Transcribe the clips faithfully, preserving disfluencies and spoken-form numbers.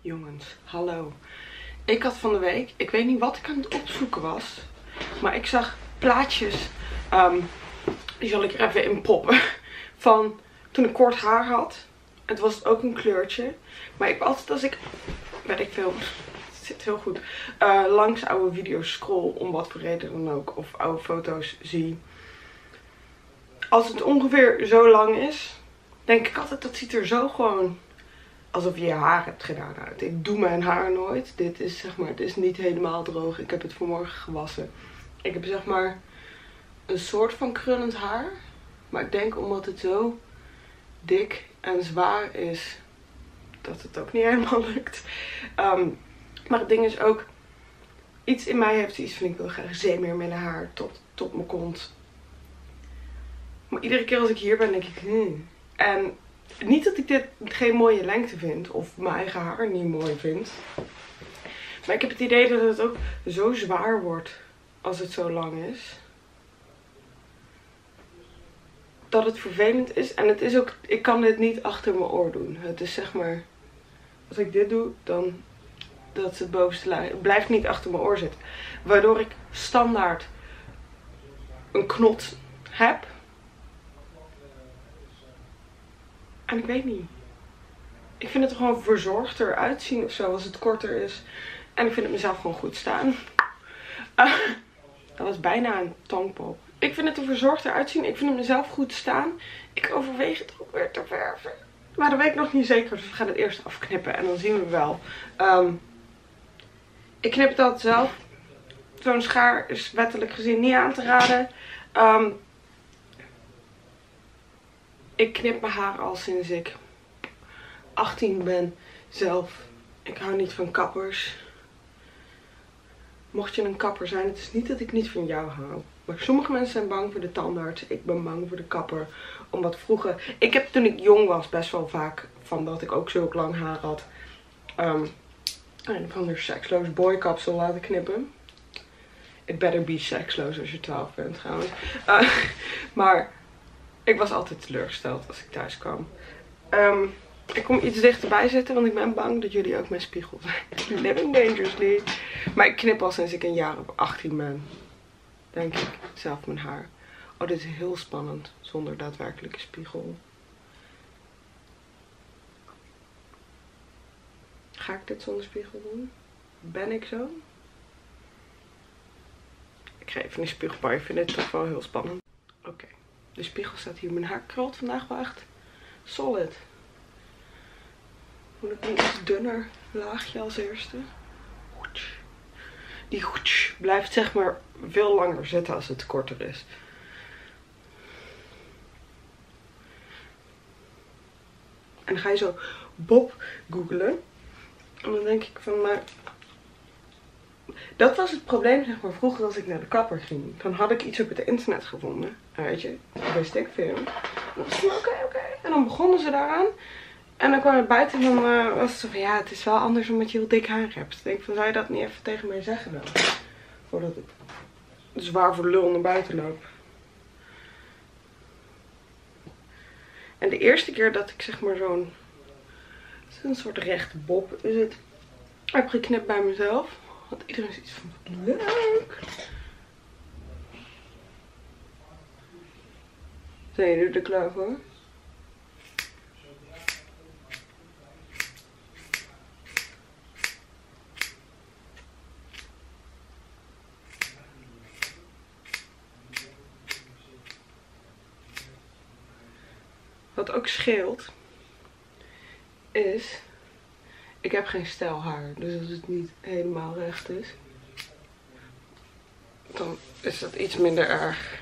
Jongens, hallo. Ik had van de week, ik weet niet wat ik aan het opzoeken was, maar ik zag plaatjes, um, die zal ik er even in poppen, van toen ik kort haar had. Het was ook een kleurtje, maar ik altijd als ik, weet ik veel, het zit heel goed, uh, langs oude video's scroll, om wat voor reden dan ook, of oude foto's zie. Als het ongeveer zo lang is, denk ik altijd, dat ziet er zo gewoon alsof je je haar hebt gedaan uit. Ik doe mijn haar nooit. Dit is zeg maar, het is niet helemaal droog. Ik heb het vanmorgen gewassen. Ik heb zeg maar een soort van krullend haar. Maar ik denk omdat het zo dik en zwaar is, dat het ook niet helemaal lukt. Um, maar het ding is ook, iets in mij heeft iets van ik wil graag zeemeer met mijn haar tot, tot mijn kont. Maar iedere keer als ik hier ben, denk ik, hmm. En niet dat ik dit geen mooie lengte vind. Of mijn eigen haar niet mooi vind. Maar ik heb het idee dat het ook zo zwaar wordt als het zo lang is. Dat het vervelend is. En het is ook, ik kan dit niet achter mijn oor doen. Het is zeg maar, als ik dit doe, dan dat is het bovenste laag. Het blijft niet achter mijn oor zitten. Waardoor ik standaard een knot heb. En ik weet niet. Ik vind het er gewoon verzorgder uitzien of zo als het korter is. En ik vind het mezelf gewoon goed staan. Uh, dat was bijna een tongpop. Ik vind het er verzorgder uitzien. Ik vind het mezelf goed staan. Ik overweeg het ook weer te verven. Maar dat weet ik nog niet zeker. Dus we gaan het eerst afknippen. En dan zien we wel. Um, ik knip het altijd zelf. Zo'n schaar is wettelijk gezien niet aan te raden. Um, ik knip mijn haar al sinds ik achttien ben zelf. Ik hou niet van kappers. Mocht je een kapper zijn, het is niet dat ik niet van jou hou. Maar sommige mensen zijn bang voor de tandarts. Ik ben bang voor de kapper. Omdat vroeger, ik heb toen ik jong was best wel vaak van dat ik ook zulk lang haar had. Um, een van de seksloos boykapsel laten knippen. It better be seksloos als je twaalf bent trouwens. Uh, maar ik was altijd teleurgesteld als ik thuis kwam. Um, ik kom iets dichterbij zitten, want ik ben bang dat jullie ook mijn spiegel zijn. Living dangerously. Maar ik knip al sinds ik een jaar of achttien ben. Denk ik. Zelf mijn haar. Oh, dit is heel spannend. Zonder daadwerkelijke spiegel. Ga ik dit zonder spiegel doen? Ben ik zo? Ik ga even een spiegel pakken. Ik vind dit toch wel heel spannend. Oké. Okay. De spiegel staat hier. Mijn haar krult vandaag wel echt solid. Moet ik een iets dunner laagje als eerste. Die blijft zeg maar veel langer zitten als het korter is. En dan ga je zo Bob googlen. En dan denk ik van, maar dat was het probleem zeg maar vroeger als ik naar de kapper ging. Dan had ik iets op het internet gevonden. En weet je, dat wist ik veel. En dan was het oké, oké. En dan begonnen ze daaraan. En dan kwam het buiten en dan uh, was het zo van, ja, het is wel anders omdat je heel dik haar hebt. Ik denk van, zou je dat niet even tegen mij zeggen dan? Voordat ik zwaar voor lul naar buiten loop. En de eerste keer dat ik zeg maar zo'n, een soort rechte bob is het, heb geknipt bij mezelf. Had iedereen zoiets van, leuk. Zijn jullie er klaar voor? Wat ook scheelt, is, ik heb geen stijlhaar. Dus als het niet helemaal recht is, dan is dat iets minder erg.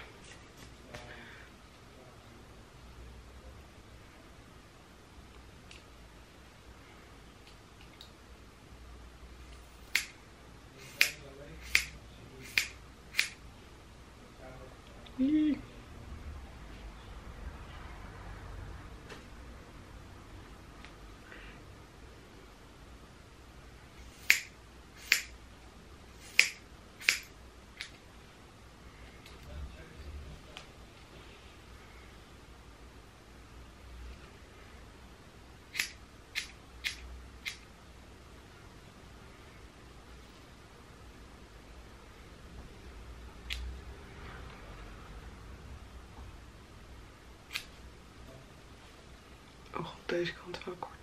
Yee. nog op deze kant wel korter.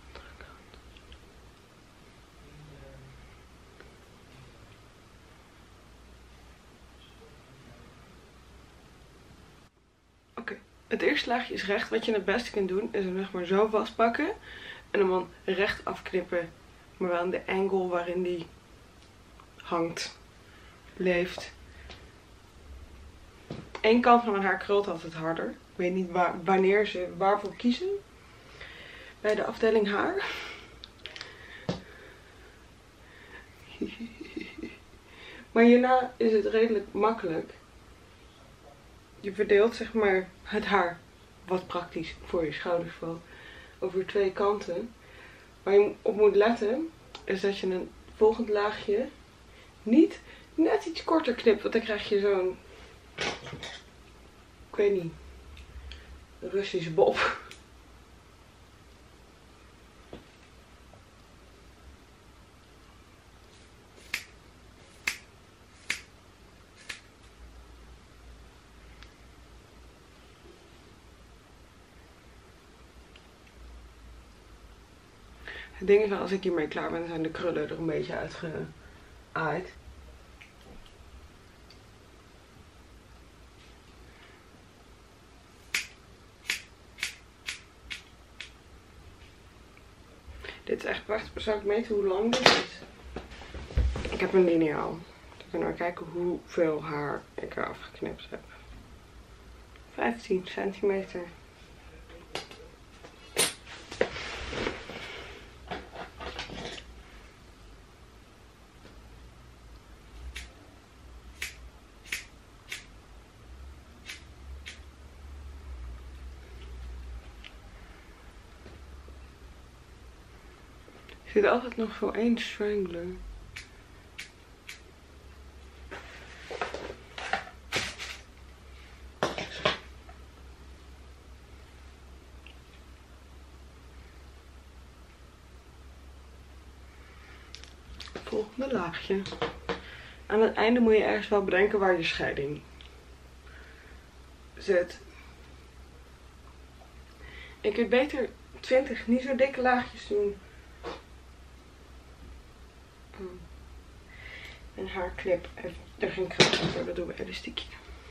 Oké, het eerste laagje is recht. Wat je het beste kunt doen is hem zeg maar zo vastpakken. En hem dan recht afknippen. Maar wel aan de angle waarin die hangt. Leeft. Eén kant van mijn haar krult altijd harder. Ik weet niet waar, wanneer ze waarvoor kiezen. Bij de afdeling haar. Maar hierna is het redelijk makkelijk. Je verdeelt zeg maar het haar, wat praktisch voor je schouders valt, over twee kanten. Waar je op moet letten is dat je een volgend laagje niet net iets korter knipt. Want dan krijg je zo'n, ik weet niet, Russische bob. Het ding is wel, als ik hiermee klaar ben, zijn de krullen er een beetje uitgeaaid. Dit is echt prachtig. Zou ik meten hoe lang dit is? Ik heb een lineaal. Dan kunnen we kijken hoeveel haar ik eraf geknipt heb. vijftien centimeter. Er zit altijd nog zo één strangler. Volgende laagje. Aan het einde moet je ergens wel bedenken waar je scheiding zit. Ik heb beter twintig niet zo dikke laagjes doen. Een haarclip heeft er geen kracht voor, dat doen we elastiekje.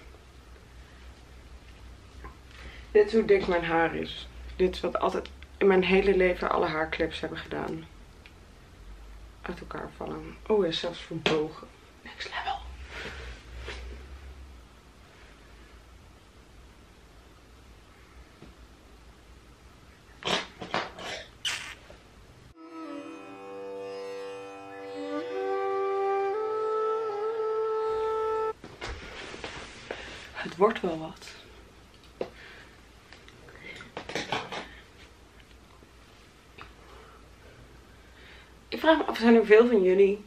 Dit is hoe dik mijn haar is. Dit is wat altijd in mijn hele leven alle haarclips hebben gedaan. Uit elkaar vallen. Oh, is zelfs verbogen. Next level. Het wordt wel wat. Ik vraag me af, zijn er veel van jullie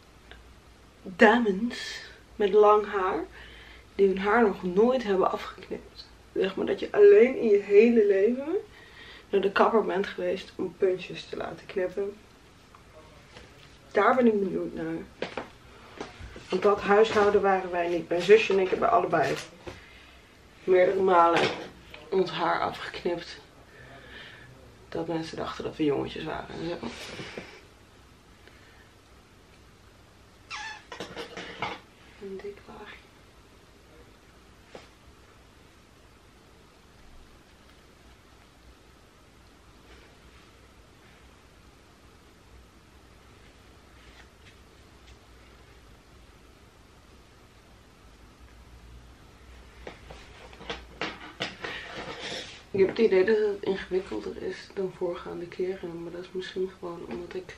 dames met lang haar die hun haar nog nooit hebben afgeknipt? Zeg maar dat je alleen in je hele leven naar de kapper bent geweest om puntjes te laten knippen. Daar ben ik benieuwd naar. Want dat huishouden waren wij niet. Mijn zusje en ik hebben allebei meerdere malen ons haar afgeknipt. Dat mensen dachten dat we jongetjes waren en zo. Een dik laagje. Ik heb het idee dat het ingewikkelder is dan voorgaande keren, maar dat is misschien gewoon omdat ik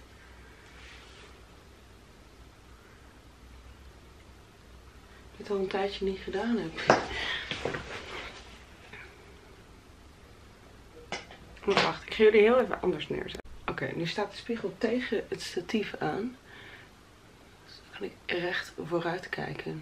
dit al een tijdje niet gedaan heb. Maar wacht, ik ga jullie heel even anders neerzetten. Oké, okay, nu staat de spiegel tegen het statief aan. Dus dan kan ik recht vooruit kijken.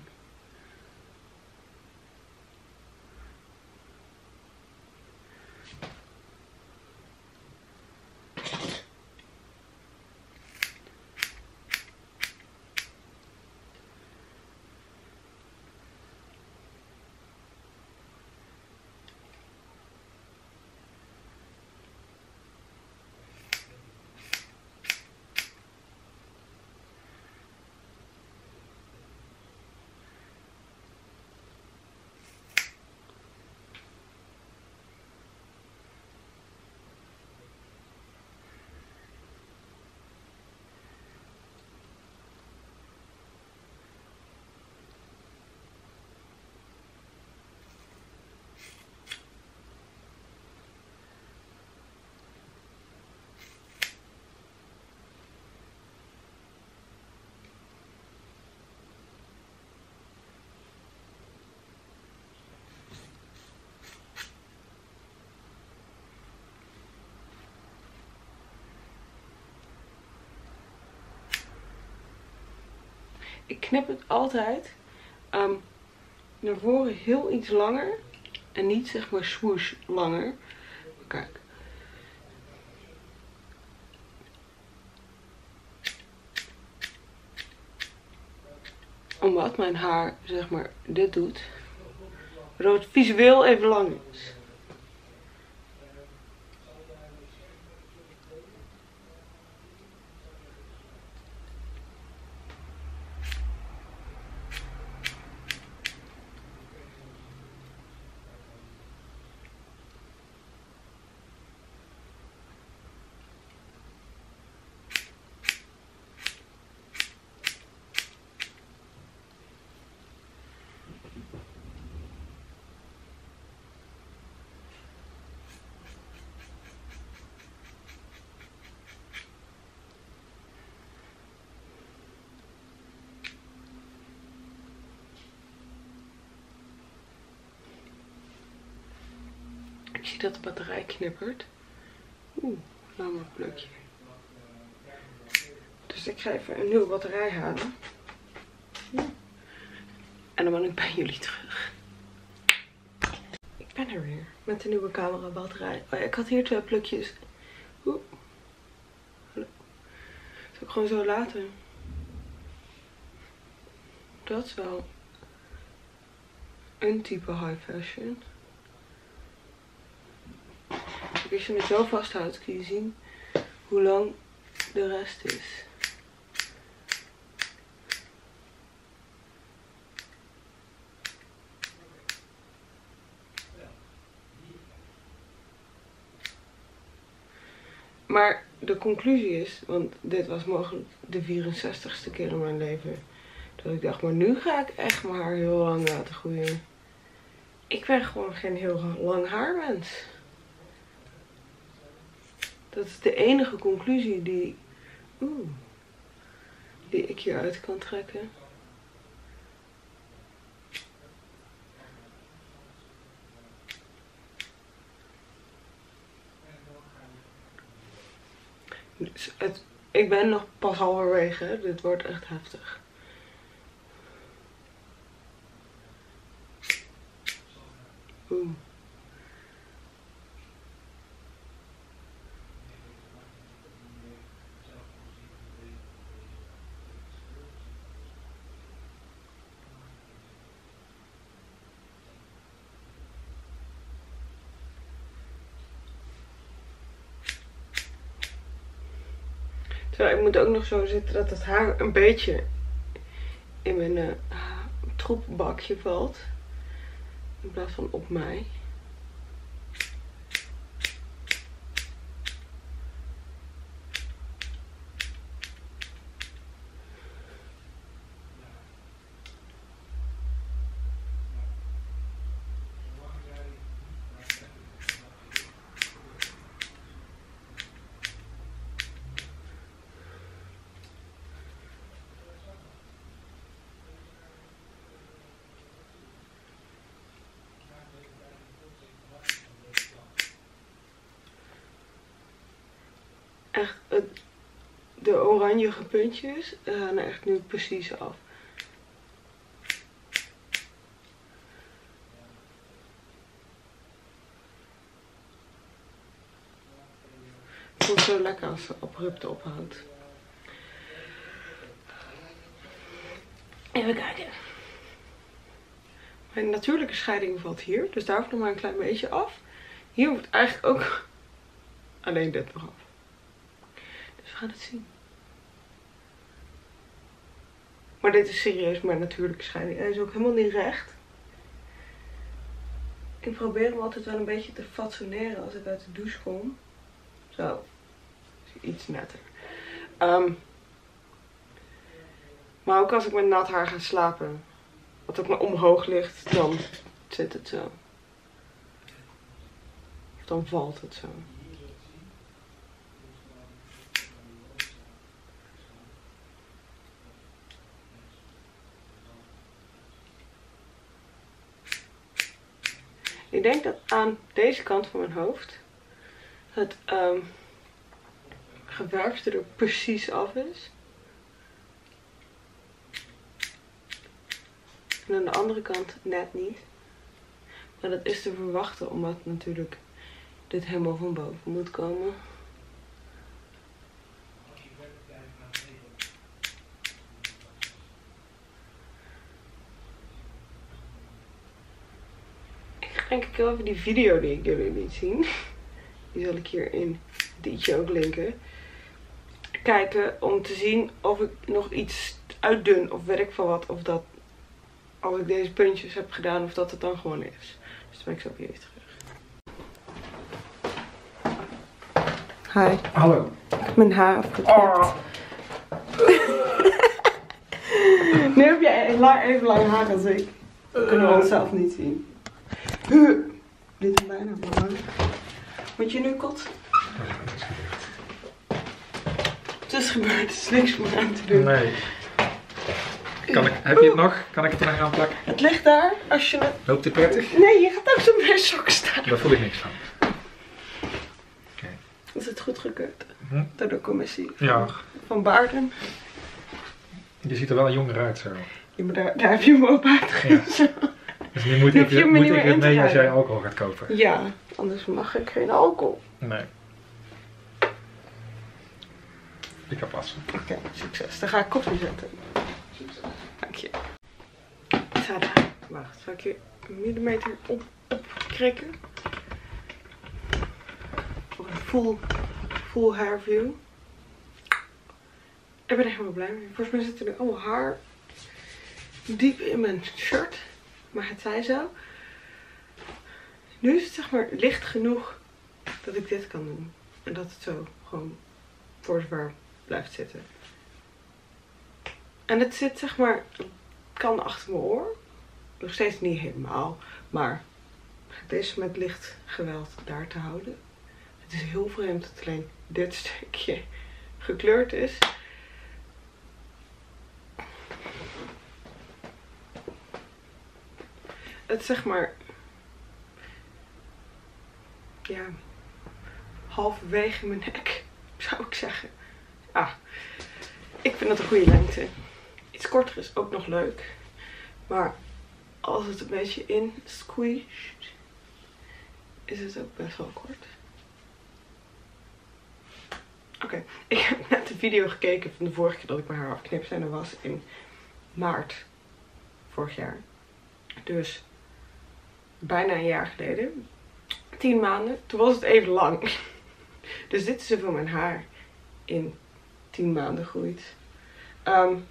Ik knip het altijd um, naar voren heel iets langer. En niet zeg maar swoosh langer. Kijk. Omdat mijn haar zeg maar dit doet. Waardoor het visueel even lang is. Ik zie dat de batterij knippert. Oeh, laat maar een plukje. Dus ik ga even een nieuwe batterij halen. En dan ben ik bij jullie terug. Ik ben er weer met de nieuwe camera batterij. Oh ja, ik had hier twee plukjes. Oeh. Dat zal ik gewoon zo laten. Dat is wel een type high fashion. Als je het zo vasthoudt kun je zien hoe lang de rest is. Maar de conclusie is, want dit was mogelijk de vierenzestigste keer in mijn leven dat ik dacht, maar nu ga ik echt mijn haar heel lang laten groeien. Ik ben gewoon geen heel lang haarmens. Dat is de enige conclusie die, oeh, die ik hieruit kan trekken. Dus het, ik ben nog pas halverwege. Dit wordt echt heftig. Oeh. Terwijl ik moet ook nog zo zitten dat het haar een beetje in mijn uh, troepbakje valt. In plaats van op mij. Echt, de oranjige puntjes gaan er echt nu precies af. Het voelt zo lekker als ze abrupt ophoudt. Even kijken. Mijn natuurlijke scheiding valt hier, dus daar hoeft nog maar een klein beetje af. Hier hoeft eigenlijk ook alleen dit nog af. Dus we gaan het zien. Maar dit is serieus mijn natuurlijke scheiding. Hij is ook helemaal niet recht. Ik probeer hem altijd wel een beetje te fatsoeneren als ik uit de douche kom. Zo. Iets netter. Um, maar ook als ik met nat haar ga slapen. Wat ook maar omhoog ligt, dan zit het zo. Of dan valt het zo. Ik denk dat aan deze kant van mijn hoofd het um, geverfde er precies af is. En aan de andere kant net niet. Maar dat is te verwachten omdat natuurlijk dit helemaal van boven moet komen. Ik ga denk ik heel even die video die ik jullie liet zien. Die zal ik hier in ditje ook linken. Kijken om te zien of ik nog iets uitdun of weet ik van wat. Of dat als ik deze puntjes heb gedaan of dat het dan gewoon is. Dus dan ben ik zo weer terug. Hi. Hallo. Ik heb mijn haar afgeknipt. Oh. Nu heb jij lang, even lang haar als ik. Dat kunnen we onszelf niet zien. Huh. Dit is bijna belangrijk. Moet je nu kotsen? Het is gebeurd, er is niks meer aan te doen. Nee. Kan ik, heb je het nog? Kan ik het er nog aan plakken? Het ligt daar als je het... Loopt het prettig? Nee, je gaat ook zo bij mijn sok staan. Daar voel ik niks van. Okay. Is het goed gekeurd? Hm? Door de commissie van, Ja. van Baarden. Je ziet er wel jonger uit zo. Ja, maar daar, daar heb je me op uitgezocht. Ja. Dus nu moet Nu ik, hoef je me moet niet ik meer het in te mee als jij rijden. alcohol gaat kopen. Ja, anders mag ik geen alcohol. Nee. Ik ga passen. Oké, okay, succes. Dan ga ik koffie zetten. Succes. Dank je. Tada. Wacht, zal ik je een millimeter op, opkrikken? Voor een full, full hair view. Ik ben er helemaal blij mee. Volgens mij zit er nu allemaal haar diep in mijn shirt. Maar het zij zo. Nu is het zeg maar licht genoeg dat ik dit kan doen. En dat het zo gewoon voor zover blijft zitten. En het zit zeg maar, het kan achter mijn oor. Nog steeds niet helemaal. Maar het is met licht geweld daar te houden. Het is heel vreemd dat alleen dit stukje gekleurd is. Het is zeg maar, ja, halverwege mijn nek, zou ik zeggen. Ah, ik vind dat een goede lengte. Iets korter is ook nog leuk. Maar als het een beetje in squeezed, is het ook best wel kort. Oké, okay. Ik heb net de video gekeken van de vorige keer dat ik mijn haar afknipte. En dat was in maart vorig jaar. Dus bijna een jaar geleden. Tien maanden. Toen was het even lang. Dus dit is hoeveel mijn haar in tien maanden groeit. Um,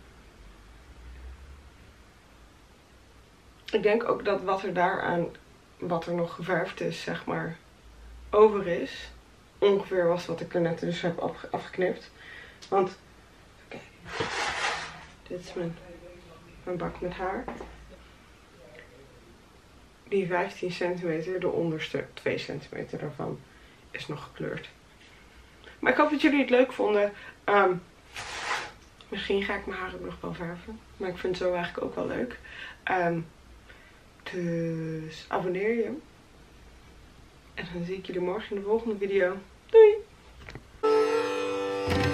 ik denk ook dat wat er daaraan, wat er nog geverfd is, zeg maar, over is. Ongeveer was wat ik er net dus heb afge afgeknipt. Want, oké. Okay. Dit is mijn, mijn bak met haar. Die vijftien centimeter, de onderste twee centimeter daarvan, is nog gekleurd. Maar ik hoop dat jullie het leuk vonden. Um, misschien ga ik mijn haar ook nog wel verven. Maar ik vind het zo eigenlijk ook wel leuk. Um, dus abonneer je. En dan zie ik jullie morgen in de volgende video. Doei!